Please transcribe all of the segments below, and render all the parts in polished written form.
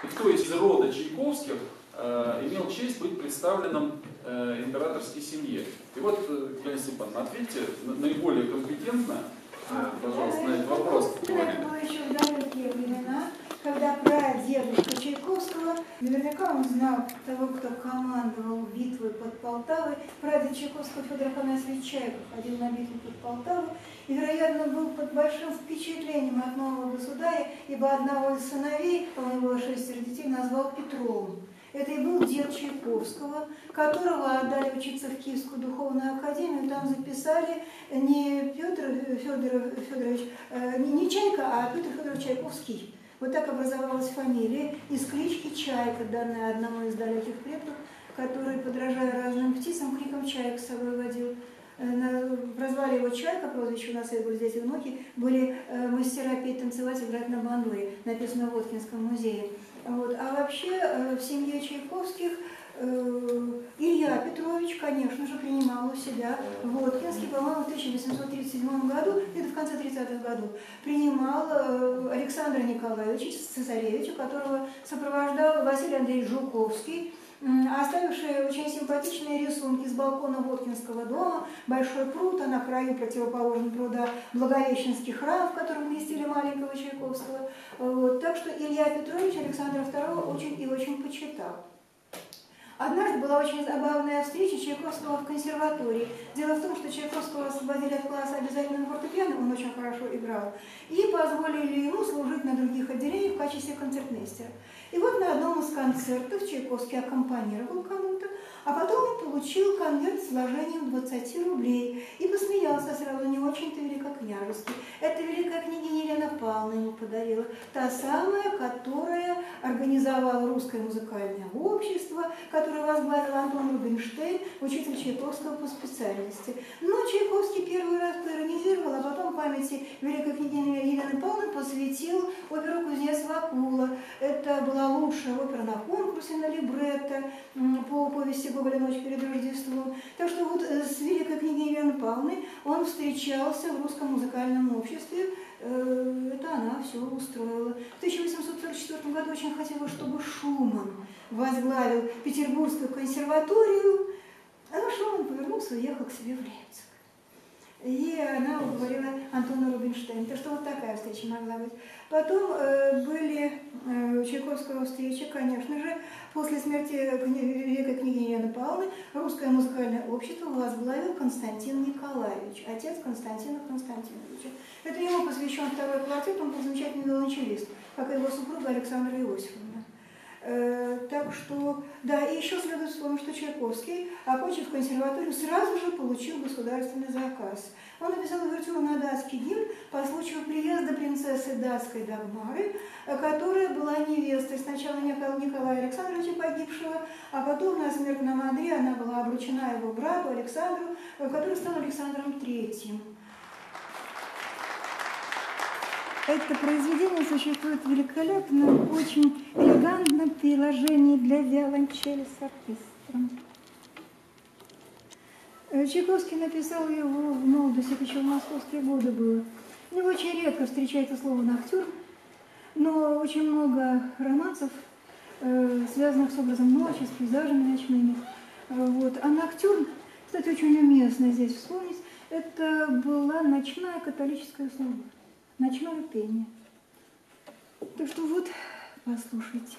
и кто из рода Чайковских имел честь быть представленным императорской семье. И вот, Галина Степановна, ответьте наиболее компетентно, пожалуйста, на этот вопрос. Это было еще в далекие времена, когда прадедушка Чайковского, наверняка он знал того, кто командовал битвой под Полтавой. Прадед Чайковского Федор Афанасьевич Чайков ходил на битву под Полтаву и, вероятно, был под большим впечатлением от нового государя, ибо одного из сыновей, у него было 6 детей, назвал Петровым. Это и был дед Чайковского, которого отдали учиться в Киевскую духовную академию. Там записали не Петр Федорович, не Чайка, а Петр Федорович Чайковский. Вот так образовалась фамилия из клички Чайка, данная одному из далеких предков, который, подражая разным птицам, криком чаек с собой водил. Прозвали его Чайка, прозвище у нас были дети и внуки, были мастера петь, танцевать, играть на бандуре, написано в Воткинском музее. Вот. А вообще в семье Чайковских Илья Петрович, конечно же, принимал у себя в Воткинске, по-моему, в 1837 году, где-то в конце 30-х годов, принимал Александра Николаевича, цесаревича, которого сопровождал Василий Андреевич Жуковский, оставившие очень симпатичные рисунки с балкона Воткинского дома, большой пруд, а на краю противоположного пруда Благовещенский храм, в котором крестили маленького Чайковского. Вот. Так что Илья Петрович Александра II очень и очень почитал. Однажды была очень забавная встреча Чайковского в консерватории. Дело в том, что Чайковского освободили от класса обязательного фортепиано, он очень хорошо играл, и позволили ему служить на других отделениях в качестве концертмейстера. И вот на одном из концертов Чайковский аккомпанировал кому-то, а потом он получил конверт с вложением 20 рублей и посмеялся сразу, не очень-то великокняжески. Это великая княгиня Елена Павловна ему подарила, та самая, которая организовала русское музыкальное общество, которое возглавил Антон Рубинштейн, учитель Чайковского по специальности. Но Чайковский первый раз поиронизировал, а потом памяти великой княгини Елены Павловны посвятил оперу «Кузнец Вакула». Это была лучшая опера на конкурсе на либретто по повести Гоголя «Ночь перед Рождеством». Так что вот с великой княгиней Еленой Павловной он встречался в русском музыкальном обществе. Это она все устроила. В 1844 году очень хотела, чтобы Шуман возглавил Петербургскую консерваторию, но Шуман повернулся и уехал к себе в Лейпциг. И она уговорила Антона Рубинштейна. Так что вот такая встреча могла быть. Потом были у Чайковского встречи, конечно же, после смерти великой княгини Елены Павловны русское музыкальное общество возглавил Константин Николаевич, отец Константина Константиновича. Это ему посвящен второй квартет, он был замечательный виолончелист, как и его супруга Александра Иосифовна. Так что, да, и еще следует вспомнить, что Чайковский, окончив консерваторию, сразу же получил государственный заказ. Он написал увертюру на датский гимн по случаю приезда принцессы датской Дагмары, которая была невестой сначала Николая Александровича погибшего, а потом на смертном одре она была обручена его брату Александру, который стал Александром III. Это произведение существует в великолепном, очень элегантном переложении для виолончели с оркестром. Чайковский написал его в молодости, еще в московские годы было. У него очень редко встречается слово «ноктюрн», но очень много романсов, связанных с образом ночи, с пейзажами ночными. Вот. А «ноктюрн», кстати, очень уместно здесь вспомнить, это была ночная католическая служба. Ночное пение. Так что вот, послушайте.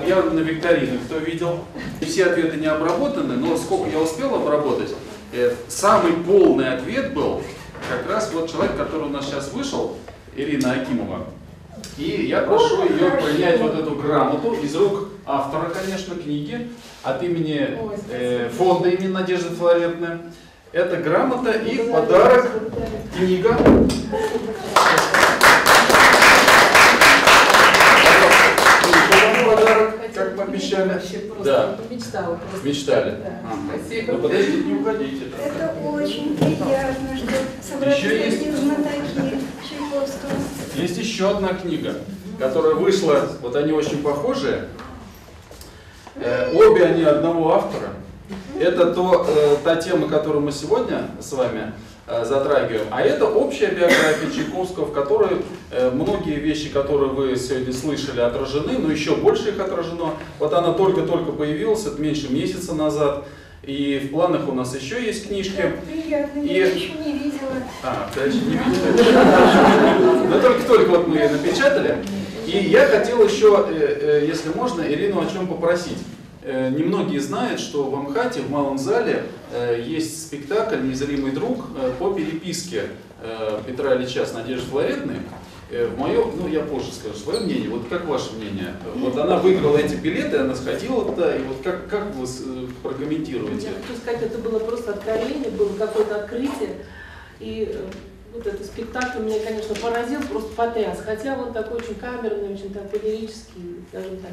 явно на викторины, кто видел. Все ответы не обработаны, но сколько я успел обработать, самый полный ответ был как раз вот человек, который у нас сейчас вышел, Ирина Акимова. И я прошу ее принять вот эту грамоту из рук автора, конечно, книги от имени фонда имени Надежды Филаретовны. Это грамота и подарок, книга. Подарок, как мы обещали. Да. Мечтали. Да. Ну подождите, не уходите. Это очень приятно, что собрались такие знатоки Чайковского. Есть еще одна книга, которая вышла, вот они очень похожи. Обе они одного автора. Это та тема, которую мы сегодня с вами затрагиваем. А это общая биография Чайковского, в которой многие вещи, которые вы сегодня слышали, отражены, но еще больше их отражено. Вот она только-только появилась, это меньше месяца назад. И в планах у нас еще есть книжки. Приятно, я еще не видела. Ты еще не видела? Но только-только вот мы ее напечатали. И я хотел еще, если можно, Ирину о чем попросить. Немногие знают, что в Амхате, в Малом зале, есть спектакль «Незримый друг» по переписке Петра Ильича с Надеждой Филаретовной. Я позже скажу свое мнение. Вот как ваше мнение? Вот она выиграла эти билеты, она сходила туда, и вот как вы прокомментируете? Я хочу сказать, это было просто откровение, было какое-то открытие. И вот этот спектакль меня, конечно, поразил, просто потряс. Хотя он такой очень камерный, очень такой лирический, скажем так,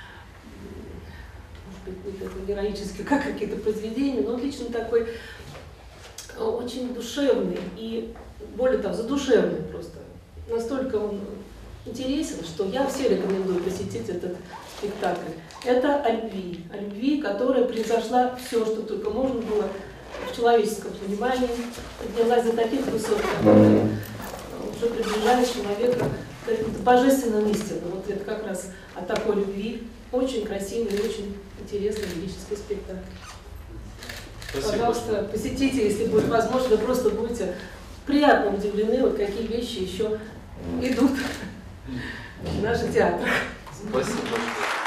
может быть, не такой героический, как какие-то произведения, но он лично такой очень душевный и, более того, задушевный просто. Настолько он интересен, что я все рекомендую посетить этот спектакль. Это о любви, которая произошла все, что только можно было в человеческом понимании, поднялась до таких высот, которые уже приближали человека к каким-то божественным истинам. Вот это как раз о такой любви. Очень красивый и очень интересный лирический спектакль. Спасибо. Пожалуйста, посетите, если будет возможно, вы просто будете приятно удивлены, вот какие вещи еще идут в наших театрах. Спасибо.